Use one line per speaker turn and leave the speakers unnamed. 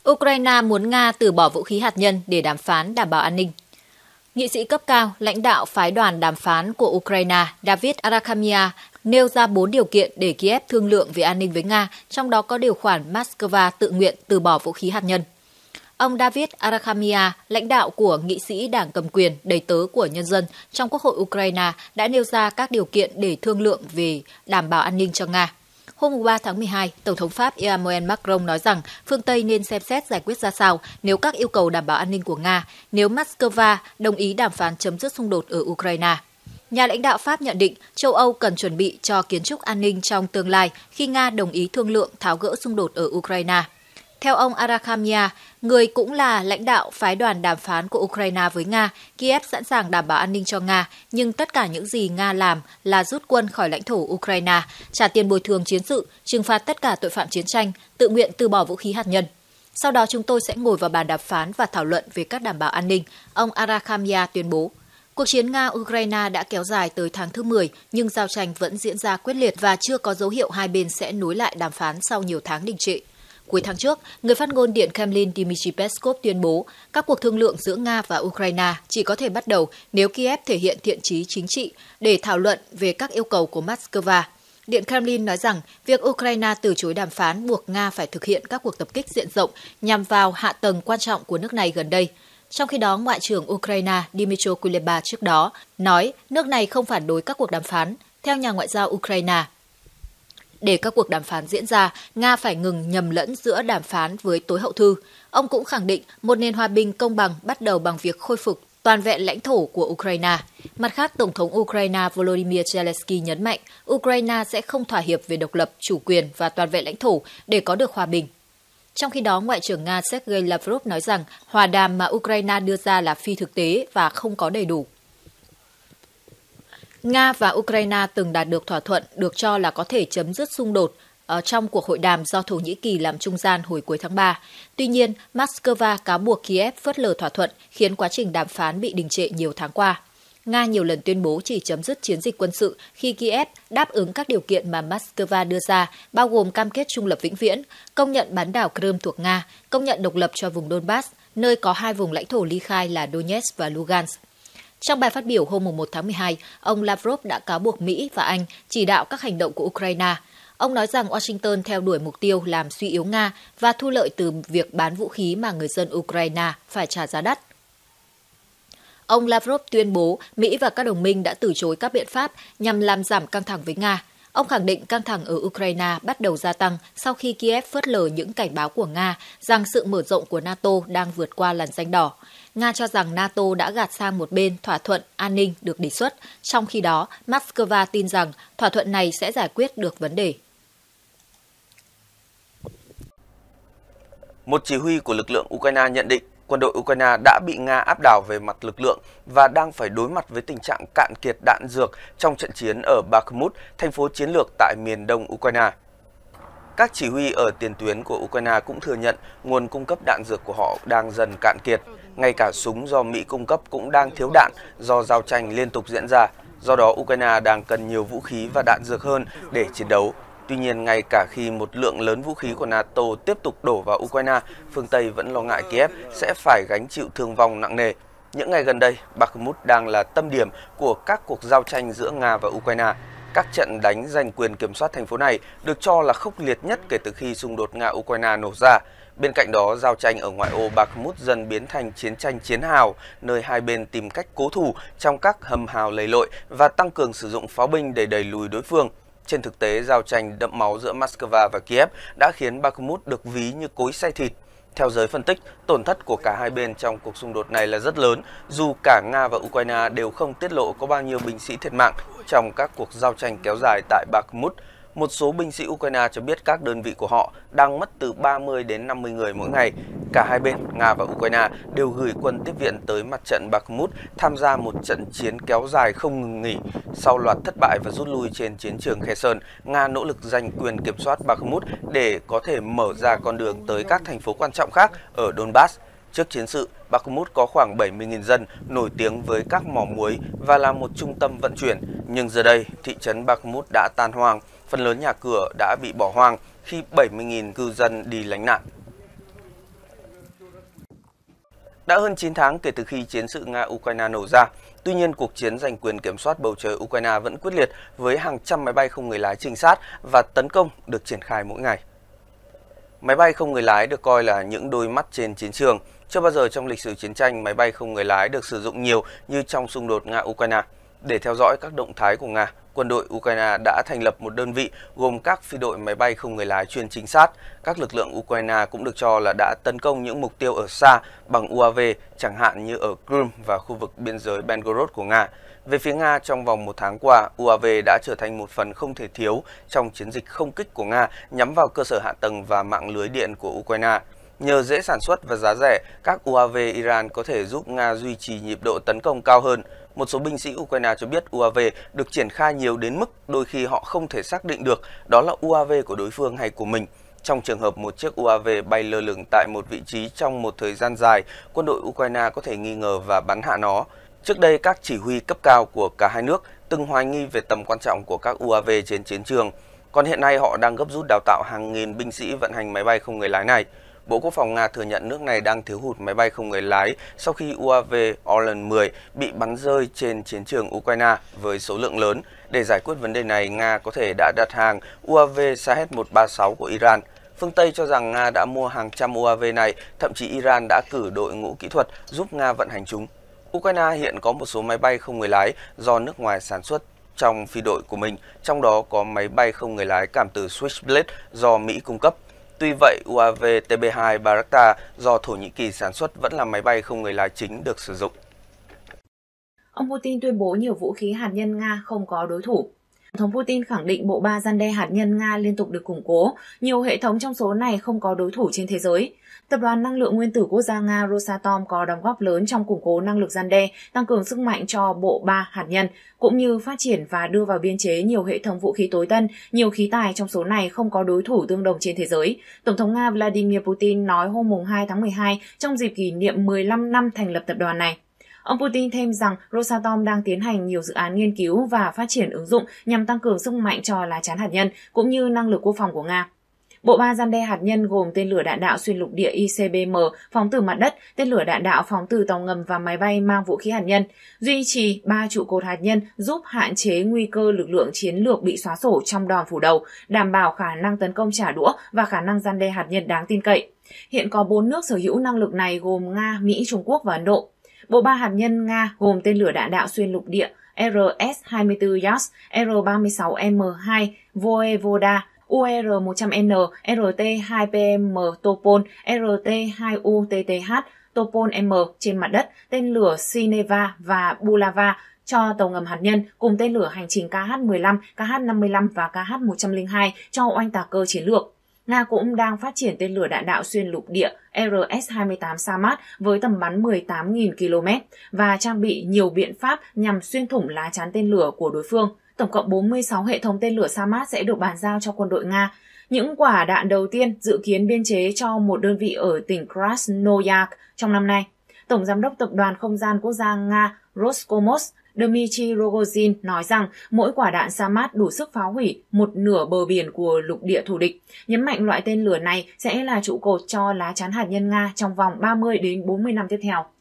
Ukraine muốn Nga từ bỏ vũ khí hạt nhân để đàm phán đảm bảo an ninh. Nghị sĩ cấp cao, lãnh đạo phái đoàn đàm phán của Ukraine David Arakhamia nêu ra 4 điều kiện để Kiev thương lượng về an ninh với Nga, trong đó có điều khoản Moscow tự nguyện từ bỏ vũ khí hạt nhân. Ông David Arakhamia, lãnh đạo của nghị sĩ đảng cầm quyền đầy tớ của nhân dân trong Quốc hội Ukraine, đã nêu ra các điều kiện để thương lượng về đảm bảo an ninh cho Nga. Hôm 3 tháng 12, Tổng thống Pháp Emmanuel Macron nói rằng phương Tây nên xem xét giải quyết ra sao nếu các yêu cầu đảm bảo an ninh của Nga, nếu Moscow đồng ý đàm phán chấm dứt xung đột ở Ukraine. Nhà lãnh đạo Pháp nhận định châu Âu cần chuẩn bị cho kiến trúc an ninh trong tương lai khi Nga đồng ý thương lượng tháo gỡ xung đột ở Ukraine. Theo ông Arakhamia, người cũng là lãnh đạo phái đoàn đàm phán của Ukraine với Nga, Kiev sẵn sàng đảm bảo an ninh cho Nga, nhưng tất cả những gì Nga làm là rút quân khỏi lãnh thổ Ukraine, trả tiền bồi thường chiến sự, trừng phạt tất cả tội phạm chiến tranh, tự nguyện từ bỏ vũ khí hạt nhân. Sau đó chúng tôi sẽ ngồi vào bàn đàm phán và thảo luận về các đảm bảo an ninh, ông Arakhamia tuyên bố. Cuộc chiến Nga-Ukraine đã kéo dài tới tháng thứ 10, nhưng giao tranh vẫn diễn ra quyết liệt và chưa có dấu hiệu hai bên sẽ nối lại đàm phán sau nhiều tháng đình trệ. Cuối tháng trước, người phát ngôn Điện Kremlin Dmitry Peskov tuyên bố các cuộc thương lượng giữa Nga và Ukraine chỉ có thể bắt đầu nếu Kiev thể hiện thiện chí chính trị để thảo luận về các yêu cầu của Moscow. Điện Kremlin nói rằng việc Ukraine từ chối đàm phán buộc Nga phải thực hiện các cuộc tập kích diện rộng nhằm vào hạ tầng quan trọng của nước này gần đây. Trong khi đó, Ngoại trưởng Ukraine Dmytro Kuleba trước đó nói nước này không phản đối các cuộc đàm phán. Theo nhà ngoại giao Ukraine, để các cuộc đàm phán diễn ra, Nga phải ngừng nhầm lẫn giữa đàm phán với tối hậu thư. Ông cũng khẳng định một nền hòa bình công bằng bắt đầu bằng việc khôi phục toàn vẹn lãnh thổ của Ukraine. Mặt khác, Tổng thống Ukraine Volodymyr Zelensky nhấn mạnh Ukraine sẽ không thỏa hiệp về độc lập, chủ quyền và toàn vẹn lãnh thổ để có được hòa bình. Trong khi đó, Ngoại trưởng Nga Sergei Lavrov nói rằng hòa đàm mà Ukraine đưa ra là phi thực tế và không có đầy đủ. Nga và Ukraine từng đạt được thỏa thuận được cho là có thể chấm dứt xung đột trong cuộc hội đàm do Thổ Nhĩ Kỳ làm trung gian hồi cuối tháng 3. Tuy nhiên, Moscow cáo buộc Kiev phớt lờ thỏa thuận khiến quá trình đàm phán bị đình trệ nhiều tháng qua. Nga nhiều lần tuyên bố chỉ chấm dứt chiến dịch quân sự khi Kiev đáp ứng các điều kiện mà Moscow đưa ra, bao gồm cam kết trung lập vĩnh viễn, công nhận bán đảo Crimea thuộc Nga, công nhận độc lập cho vùng Donbass, nơi có hai vùng lãnh thổ ly khai là Donetsk và Lugansk. Trong bài phát biểu hôm 1 tháng 12, ông Lavrov đã cáo buộc Mỹ và Anh chỉ đạo các hành động của Ukraine. Ông nói rằng Washington theo đuổi mục tiêu làm suy yếu Nga và thu lợi từ việc bán vũ khí mà người dân Ukraine phải trả giá đắt. Ông Lavrov tuyên bố Mỹ và các đồng minh đã từ chối các biện pháp nhằm làm giảm căng thẳng với Nga. Ông khẳng định căng thẳng ở Ukraine bắt đầu gia tăng sau khi Kiev phớt lờ những cảnh báo của Nga rằng sự mở rộng của NATO đang vượt qua làn ranh đỏ. Nga cho rằng NATO đã gạt sang một bên thỏa thuận an ninh được đề xuất, trong khi đó Moscow tin rằng thỏa thuận này sẽ giải quyết được vấn đề.
Một chỉ huy của lực lượng Ukraine nhận định quân đội Ukraine đã bị Nga áp đảo về mặt lực lượng và đang phải đối mặt với tình trạng cạn kiệt đạn dược trong trận chiến ở Bakhmut, thành phố chiến lược tại miền đông Ukraine. Các chỉ huy ở tiền tuyến của Ukraine cũng thừa nhận nguồn cung cấp đạn dược của họ đang dần cạn kiệt. Ngay cả súng do Mỹ cung cấp cũng đang thiếu đạn do giao tranh liên tục diễn ra. Do đó, Ukraine đang cần nhiều vũ khí và đạn dược hơn để chiến đấu. Tuy nhiên, ngay cả khi một lượng lớn vũ khí của NATO tiếp tục đổ vào Ukraine, phương Tây vẫn lo ngại Kiev sẽ phải gánh chịu thương vong nặng nề. Những ngày gần đây, Bakhmut đang là tâm điểm của các cuộc giao tranh giữa Nga và Ukraine. Các trận đánh giành quyền kiểm soát thành phố này được cho là khốc liệt nhất kể từ khi xung đột Nga-Ukraine nổ ra. Bên cạnh đó, giao tranh ở ngoại ô Bakhmut dần biến thành chiến tranh chiến hào, nơi hai bên tìm cách cố thủ trong các hầm hào lầy lội và tăng cường sử dụng pháo binh để đẩy lùi đối phương. Trên thực tế, giao tranh đẫm máu giữa Moscow và Kiev đã khiến Bakhmut được ví như cối xay thịt. Theo giới phân tích, tổn thất của cả hai bên trong cuộc xung đột này là rất lớn, dù cả Nga và Ukraine đều không tiết lộ có bao nhiêu binh sĩ thiệt mạng trong các cuộc giao tranh kéo dài tại Bakhmut. Một số binh sĩ Ukraine cho biết các đơn vị của họ đang mất từ 30 đến 50 người mỗi ngày. Cả hai bên, Nga và Ukraine, đều gửi quân tiếp viện tới mặt trận Bakhmut tham gia một trận chiến kéo dài không ngừng nghỉ. Sau loạt thất bại và rút lui trên chiến trường Kherson, Nga nỗ lực giành quyền kiểm soát Bakhmut để có thể mở ra con đường tới các thành phố quan trọng khác ở Donbass. Trước chiến sự, Bakhmut có khoảng 70.000 dân, nổi tiếng với các mỏ muối và là một trung tâm vận chuyển. Nhưng giờ đây, thị trấn Bakhmut đã tan hoang, phần lớn nhà cửa đã bị bỏ hoang khi 70.000 cư dân đi lánh nạn. Đã hơn 9 tháng kể từ khi chiến sự Nga-Ukraine nổ ra, tuy nhiên cuộc chiến giành quyền kiểm soát bầu trời Ukraine vẫn quyết liệt với hàng trăm máy bay không người lái trinh sát và tấn công được triển khai mỗi ngày. Máy bay không người lái được coi là những đôi mắt trên chiến trường. Chưa bao giờ trong lịch sử chiến tranh máy bay không người lái được sử dụng nhiều như trong xung đột Nga-Ukraine. Để theo dõi các động thái của Nga, quân đội Ukraine đã thành lập một đơn vị gồm các phi đội máy bay không người lái chuyên trinh sát. Các lực lượng Ukraine cũng được cho là đã tấn công những mục tiêu ở xa bằng UAV, chẳng hạn như ở Crimea và khu vực biên giới Belgorod của Nga. Về phía Nga, trong vòng một tháng qua, UAV đã trở thành một phần không thể thiếu trong chiến dịch không kích của Nga nhắm vào cơ sở hạ tầng và mạng lưới điện của Ukraine. Nhờ dễ sản xuất và giá rẻ, các UAV Iran có thể giúp Nga duy trì nhịp độ tấn công cao hơn. Một số binh sĩ Ukraine cho biết UAV được triển khai nhiều đến mức đôi khi họ không thể xác định được đó là UAV của đối phương hay của mình. Trong trường hợp một chiếc UAV bay lơ lửng tại một vị trí trong một thời gian dài, quân đội Ukraine có thể nghi ngờ và bắn hạ nó. Trước đây, các chỉ huy cấp cao của cả hai nước từng hoài nghi về tầm quan trọng của các UAV trên chiến trường. Còn hiện nay họ đang gấp rút đào tạo hàng nghìn binh sĩ vận hành máy bay không người lái này. Bộ Quốc phòng Nga thừa nhận nước này đang thiếu hụt máy bay không người lái sau khi UAV Orlan 10 bị bắn rơi trên chiến trường Ukraine với số lượng lớn. Để giải quyết vấn đề này, Nga có thể đã đặt hàng UAV Shahed-136 của Iran. Phương Tây cho rằng Nga đã mua hàng trăm UAV này, thậm chí Iran đã cử đội ngũ kỹ thuật giúp Nga vận hành chúng. Ukraine hiện có một số máy bay không người lái do nước ngoài sản xuất trong phi đội của mình, trong đó có máy bay không người lái cảm tử Switchblade do Mỹ cung cấp. Tuy vậy, UAV TB2 Bayraktar do Thổ Nhĩ Kỳ sản xuất vẫn là máy bay không người lái chính được sử dụng.
Ông Putin tuyên bố nhiều vũ khí hạt nhân Nga không có đối thủ. Tổng thống Putin khẳng định bộ ba răn đe hạt nhân Nga liên tục được củng cố, nhiều hệ thống trong số này không có đối thủ trên thế giới. Tập đoàn Năng lượng Nguyên tử Quốc gia Nga Rosatom có đóng góp lớn trong củng cố năng lực răn đe, tăng cường sức mạnh cho bộ ba hạt nhân, cũng như phát triển và đưa vào biên chế nhiều hệ thống vũ khí tối tân, nhiều khí tài trong số này không có đối thủ tương đồng trên thế giới. Tổng thống Nga Vladimir Putin nói hôm 2 tháng 12 trong dịp kỷ niệm 15 năm thành lập tập đoàn này. Ông Putin thêm rằng Rosatom đang tiến hành nhiều dự án nghiên cứu và phát triển ứng dụng nhằm tăng cường sức mạnh cho lá chắn hạt nhân cũng như năng lực quốc phòng của Nga. Bộ ba răn đe hạt nhân gồm tên lửa đạn đạo xuyên lục địa ICBM phóng từ mặt đất, tên lửa đạn đạo phóng từ tàu ngầm và máy bay mang vũ khí hạt nhân, duy trì 3 trụ cột hạt nhân giúp hạn chế nguy cơ lực lượng chiến lược bị xóa sổ trong đòn phủ đầu, đảm bảo khả năng tấn công trả đũa và khả năng răn đe hạt nhân đáng tin cậy. Hiện có 4 nước sở hữu năng lực này gồm Nga, Mỹ, Trung Quốc và Ấn Độ. Bộ ba hạt nhân Nga gồm tên lửa đạn đạo xuyên lục địa RS-24 Yas, R-36M2 Voevoda, UR-100N, RT-2PM Topol, RT-2UTTH Topol M trên mặt đất, tên lửa Sineva và Bulava cho tàu ngầm hạt nhân cùng tên lửa hành trình KH-15, KH-55 và KH-102 cho oanh tạc cơ chiến lược. Nga cũng đang phát triển tên lửa đạn đạo xuyên lục địa RS-28 Samad với tầm bắn 18.000 km và trang bị nhiều biện pháp nhằm xuyên thủng lá chắn tên lửa của đối phương. Tổng cộng 46 hệ thống tên lửa Samad sẽ được bàn giao cho quân đội Nga. Những quả đạn đầu tiên dự kiến biên chế cho một đơn vị ở tỉnh Krasnoyarsk trong năm nay. Tổng giám đốc Tập đoàn Không gian Quốc gia Nga Roscosmos Dmitry Rogozin nói rằng mỗi quả đạn Samad đủ sức phá hủy một nửa bờ biển của lục địa thù địch, nhấn mạnh loại tên lửa này sẽ là trụ cột cho lá chắn hạt nhân Nga trong vòng 30 đến 40 năm tiếp theo.